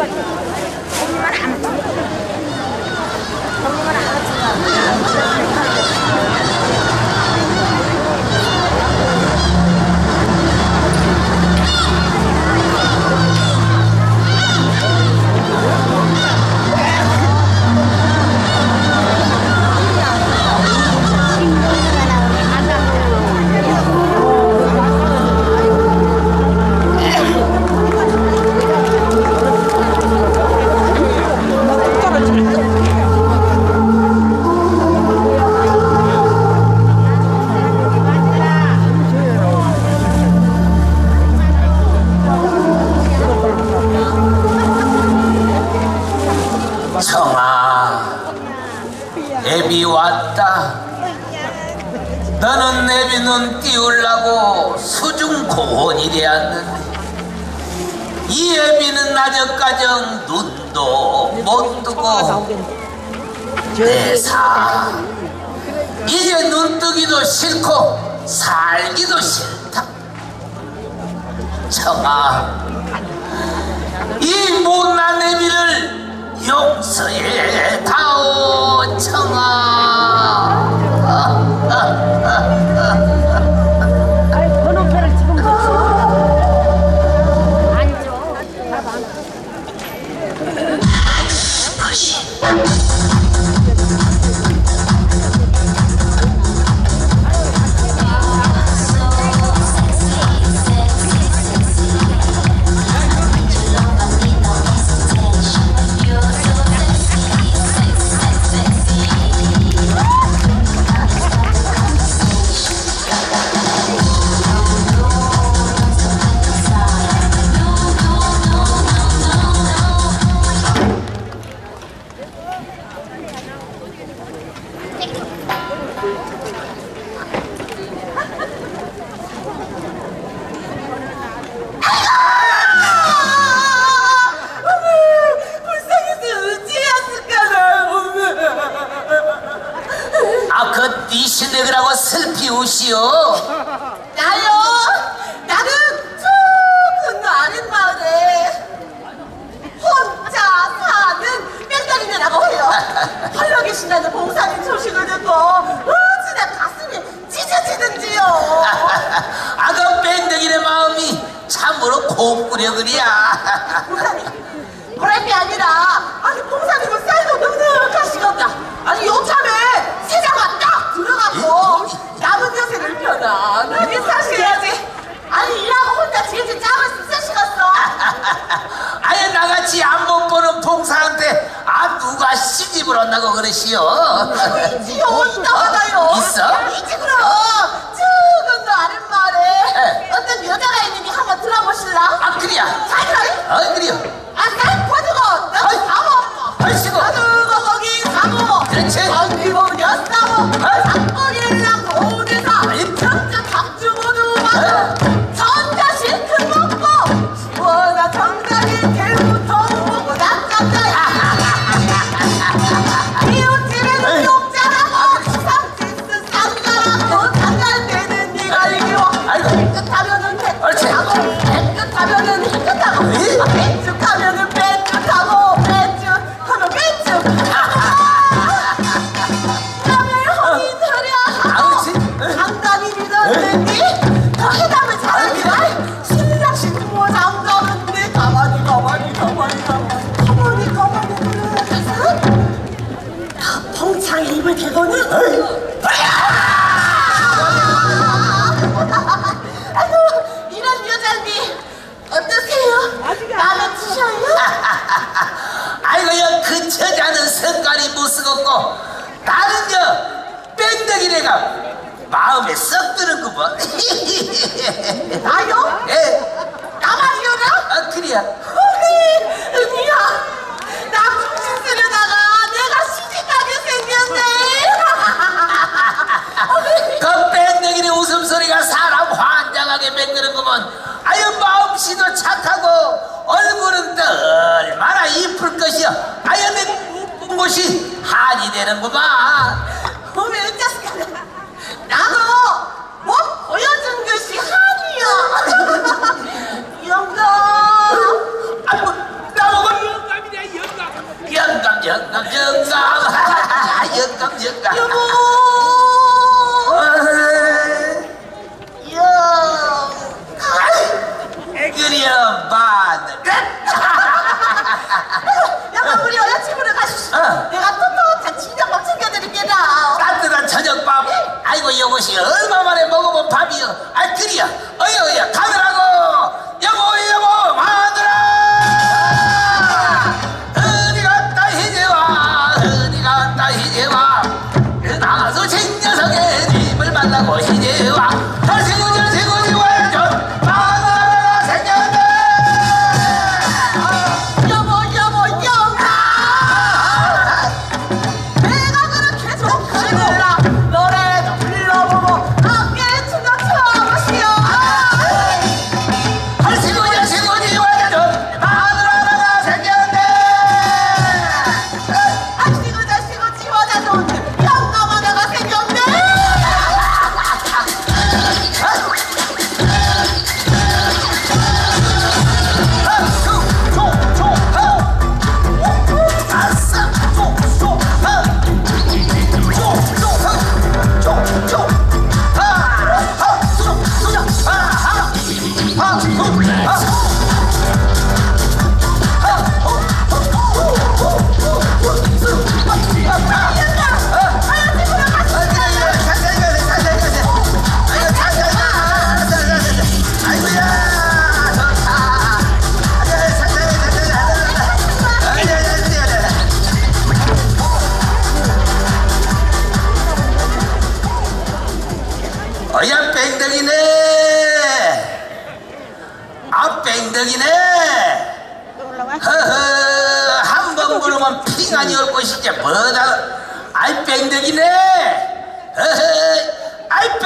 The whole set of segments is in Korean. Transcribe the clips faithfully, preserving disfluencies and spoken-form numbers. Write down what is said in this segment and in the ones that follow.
애비 왔다. 너는 애비 눈 띄우려고 수중고원이 되었는데 이 애비는 나저까정 눈도 못 뜨고 내사 이제 눈뜨기도 싫고 살기도 싫다. 청아, 이 못난 애비를 용서해 다오. 청아. 아이 번호표를 지금 줬어. 안 줘. 네 시댁이라고 슬피 우시오. 나요? 나는 저 건너 아랫마을에 혼자 사는 뺑다리네라고 해요. 헐러 계신다는 봉사님 소식을 듣고 어찌나 가슴이 찢어지는지요. 아, 그 뺑다리네 마음이 참으로 곱구려 그리야. 봉사님, 그럴 게 아니라 아니 봉사님은 쌀도 넉넉하시겠다. 아니 요참에 세자가 딱 들어가고 남은 여세를 편안하게 사셔야지. 아니 일하고 혼자 지금 짬을 쓰시겠어. 아예 나같이 안 못 보는 봉사한테 아 누가 시집을 온다고 그러시오. 있지요. 있다가다요. 있어? 있지 그럼. 저 건너 아랫마을에 어떤 여자가 있는 게 한번 들어보실라? 아 그래야. 자기라. 어 그래요. 아 난 거두고 너희 사모. 아이씨고. 거두고 거기 사모. 그렇지. 언니고 여사모. 삼거리랑 도대사. 경자 박주 모두 와서 전자실 큰 먹고 시원한 정자리 개부터 먹고 낫잡자야. 이웃집에는 욕자라고 삼치스 쌍가라고 장갈되는 네가 이기워. 깨끗하면은 깨끗하고 깨끗하면은 깨끗하고 빼쭉하면은 빼쭉하고 빼쭉하면 빼쭉하고 남의 혼이 들여 장담이 믿었는지 그 해담을 잘하기라. 신랑신 부모 잠자는데 가만히 가만히 가만히 가만히 가만히 가만히 그래서 봉창에 입을 대고는 아이고 이런 여자니 어떠세요? 마음에 드셔요? 아이고 여 그 처자는 성깔이 무스겁고 나는 저 뺑덕이래가 마음에 썩 드는구먼. 나요? 예. 나만이요나? 아 그래야. 우리 은희야 나 정신 쓰려다가 내가 시집가게 생겼네. 그 뺑덕이네 웃음소리가 사람 환장하게 만드는구먼. 아유 마음씨도 착하고 얼굴은 또 얼마나 이쁠 것이여. 아유 내 이쁜 곳이 한이 되는구만. 어메 어쩌스까 나도 뭐 보여준 것이 한이야. 영감 아이고 나보고 영감 영감 영감 영감 여보 그려 마늘 여보 우리 여자친구를 가십시오. 어. 내가 떳떳한 진정밥 챙겨드릴게다. 따뜻한 저녁밥 아이고 이것이 얼마 만에 먹어본 밥이여 아 그려 어여 어여 가느라고 여보 여보 마누라 어디 갔다 이제와 어디 갔다 이제와 나가서 생녀석에 님을 만나고 이제와 절세고 절세고 지와야죠 마누라가 생겼네 여보 여보 여보 내가 그렇게 좋구나 노래도 불러보고 함께 춤도 춰보시오. 절세고 절세고 지와야죠 마누라가 생겼네 아시고 자시고 지워자 좋은데 영감하다가 생겼네. 어야 뺑덕이네 아 뺑덕이네 허허 한 번 부르면 핑안이 올 것이지 뭐다 아이 뺑덕이네 허허 아이 뺑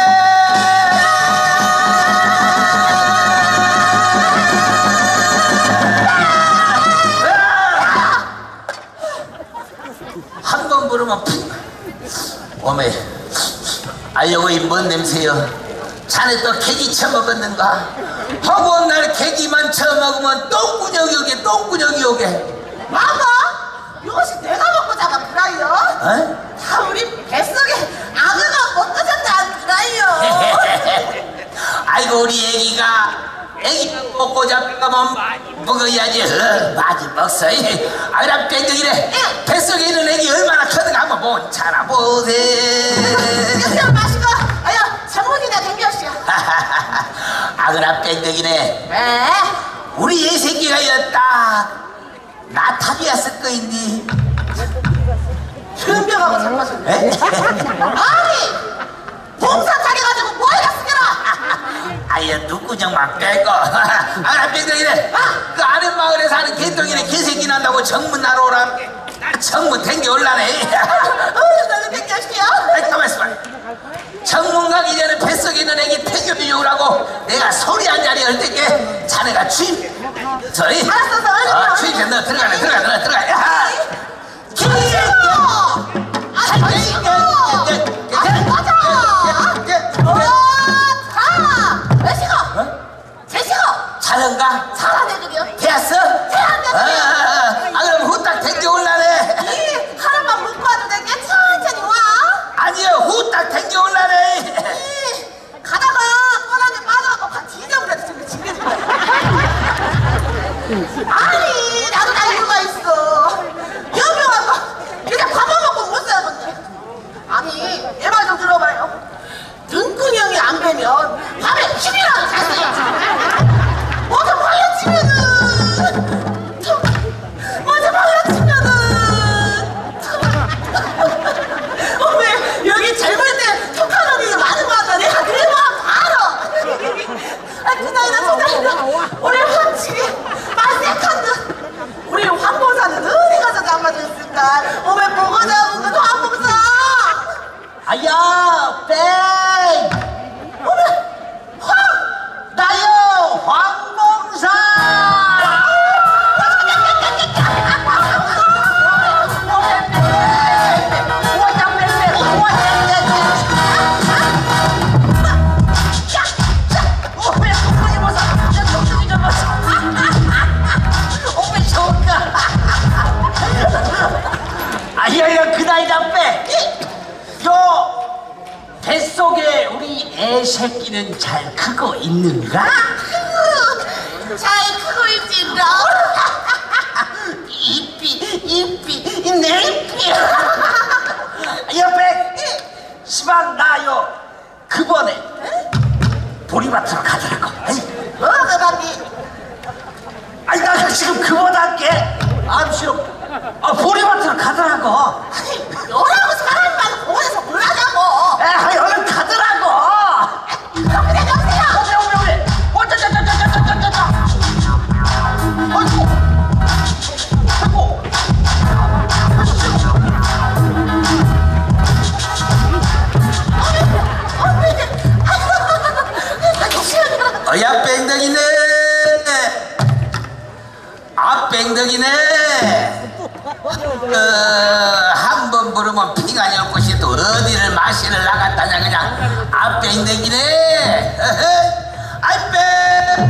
한 번 부르면 핑 오메 아이고 이 뭔 냄새여 자네 또 개기 처먹었는가 하고 날 개기만 처먹으면 똥구녕이 오게 똥구녕이 오게 마마 이것이 내가 먹고 자간 브라이어. 어? 다 우리 뱃속에 아그가 먹고 잔다는 브라이어. 아이고 우리 애기가 애기 먹고 잡가면 먹어야지 어, 많이 먹어 아이라 뺑덕이래 뱃속에 있는 애기 얼마나 크든가 한번 못 찾아보세 그냥 마시고 아야 장모님이나 댕겨시오. 아그라 뺑덕이네 왜? 우리 애새끼가 였다 나탑이었을 거있니 현병하고 장마셨네. 에? 아니 봉사 타게가지고 뭐해가 쓰게라. 아예 누구정만 빼고 아나 뺑덕이네 그 아는 마을에 사는 개똥이네 개새끼 난다고 정문 나러 오라 정문 댕겨 올라네 어휴 너는 댕겨시오. 아이 가만있어 봐 정문 가기 전에 뱃속에 있는 애기 태교비 오라고 내가 소리 한 자리 할 때께 자네가 주입 저리 알았어, 얼른 어, 와, 주입해 얼른 너 들어가네 들어가 들어가 들어가 야 김치요. 아니 김치요. 아니 맞아. 어, 자, 외식어, 제식어, 자는가? 잘하네 그려. 되었어? 잘하네 아, 그려. 아, 아 그럼 후딱 댕겨 올라네 이 하루만 묵고 와도 되게 천천히 와. 아니요 후딱 댕겨 올라네 이 가다가 뻔하게 빠져갖고 같이 잊어버려도 지금 징계준다. 아니 나도 날 이유가 있어. 여기 와서 그냥 밥만 먹고 못 살겠네. 새끼는 잘 크고 있는가? 아이고, 잘 크고 있지롱. 이삐 이삐 내 이삐. 옆에 시방 나요. 그번에 보리밭으로 가더라고. 뭐가 반디? 아니 나 지금 그보다께 암시로 아 보리밭으로 가더라고. 너라고 사람이 많이 보내서 뭐라냐고. 에 얼른 가더라고. 그래 여보세요. 오메 오메 오메. 어쩌쩌쩌쩌쩌쩌쩌쩌. 아이고 아이고. 어야 뺑덕이네. 아 뺑덕이네. 어, 한 번 부르면 피가 날 곳이 또 어디를 마시러 나갔다냐 그냥. 아 뺑덕이네. 아이 뺑.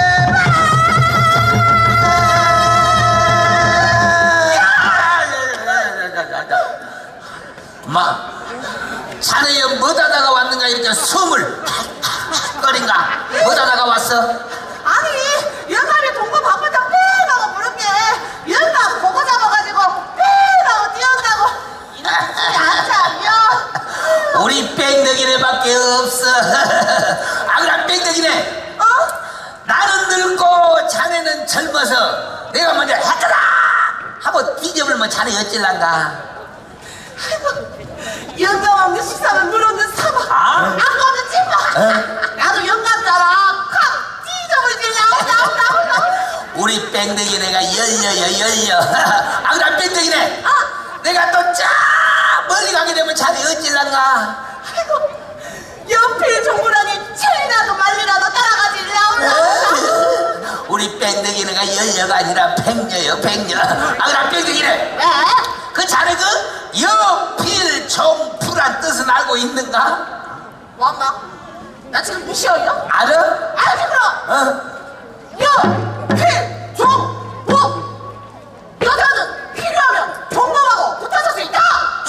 마 자네 여 뭐다다가 왔는가 이렇게 숨을 거린가? 뭐다다가 왔어? 아니 영감이 동거 바쁘다 빼라고 부른 게 영감 보고 잡아가지고 빼라고 뛰어온다고 이렇게 안 참여. 우리 뺑덕이네밖에 없어. 아 그럼 뺑덕이네. 어? 나는 늙고 자네는 젊어서 내가 먼저 했더라 하고 뒤져불면 자네 어찔란가? 아이고 영감하고 식사는 물었는 사마. 아? 안 거두지 마. 나도 영감처럼 콱 찢어버리지. 나온다 나온다 나온다. 우리 뺑덕이네가 열려요 열려. 아 그럼 뺑덕이네. 아! 내가 또 쫙 멀리 가게 되면 자네 어찔란가? 아이고 연필 종구라니 체리라도 말리라도 따라가지. 나온다. 우리 뺑덕이네가 열려가 아니라 팽녀요 팽녀. 아 그럼 뺑덕이네. 에? 그 자네 그 연필 종풀한 뜻은 알고 있는가? 뭐한가? 나 지금 무시해요? 알아? 알지 그럼. 어? 연필 종구. 여자는 필요하면 종구하고 붙어서 수 있다.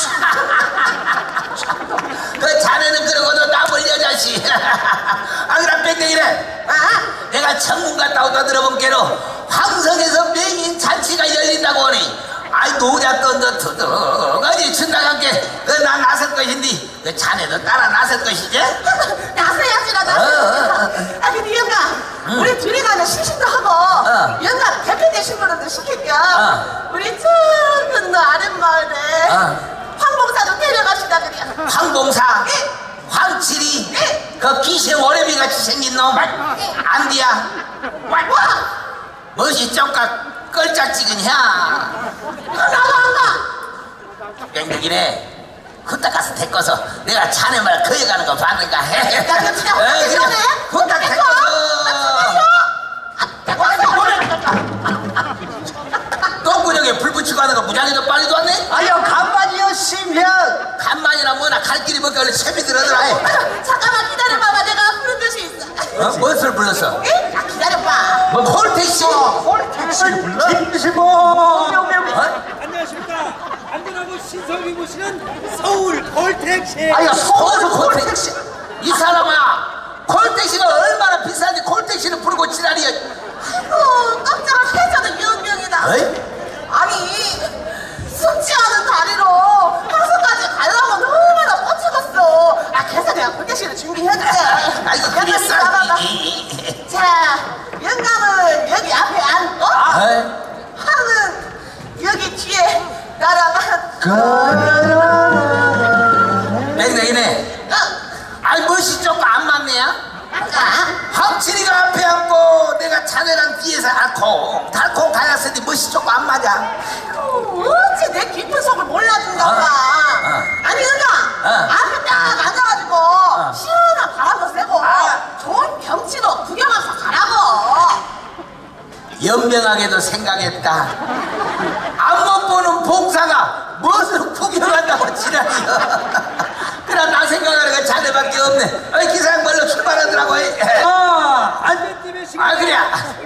그 자네는 그러고도 나물 여자씨. 아 그럼 뺑뺑이네. 아? 내가 천문 갔다 오다 들어본 게로 황성에서 맹인 잔치가 열린다고 하니 아이 노자 던져 두둑하니 춘다감께 나 나설 것인데 그 자네도 따라 나설 것이지? 나서야지 나 나서. 어, 어, 어. 아 근데 영감 응. 우리 둘이 가면 심심도 하고 어. 영감 대표 되신 분들도 시킬게요. 어. 우리 저 건너 아랫마을에 어. 황봉사도 데려가시다 그래. 황봉사 예. 황칠이 예. 그 기생 오래비 같이 생긴 놈 안디야 와! 멋이 쪽각 껄짝지근냐. 나도 안 가. 뺑뺑이네. 후딱 가서 데꿔서 내가 자네 말 거여가는 거 봤는가 해. 야, 너 진짜 후딱 데려오네? 후딱 데리고? 데꿔서 똥구녕에 불 붙이고 하는 거 무장해도 빨리도 왔네? 아유 간만이여 심현. 간만이나 뭐나 갈 길이 먹기 원래 채비 들어더라. 잠깐만 기다려봐봐. 내가 부른 듯이 있어. 어? 무엇을 불렀어? 에? 야, 기다려봐. 뭐 콜택시? 홀택시를 불러? 김시보. 어? 안녕하십니까. 안전하고 신성이 모시는 서울 콜택시. 아야 서울 콜택시. 이 사람아 콜택시가 얼마나 비싼데 콜택시를 부르고 지랄이야. 아이고 깜짝아 해저도 유명이다. 어이? 아니 숨지 않은 다리로 항소까지 가려면 얼마나 못 찍었어. 아 그래서 내가 콜택시를 준비했는데. 아이고 영감이 그랬어. 나가봐. 자 영감은 여기 앞에 앉고 어이? 하는 여기 뒤에 나랑 뺑뺑이네. 어? 아이 멋이 조금 안 맞네야. 아? 황칠이가 앞에 앉고 내가 자네랑 뒤에서 알콩 달콩 가야쓰니 멋이 조금 안 맞아. 아이고, 어찌 내 깊은 속을 몰라준가 봐. 어? 어. 아니 은가 어. 앞에 딱 앉아가지고 시원한 바람도 쐬고 아. 좋은 경치도 구경하면서 가라고. 연명하게도 생각했다. 안 못 보는 봉사가 무엇을 구경한다고 지랄이여. 그래 나 생각하는 건 자네밖에 없네. 어이 기상 벌로 출발하더라고. 아, 안전팀의 시간. 아 그래.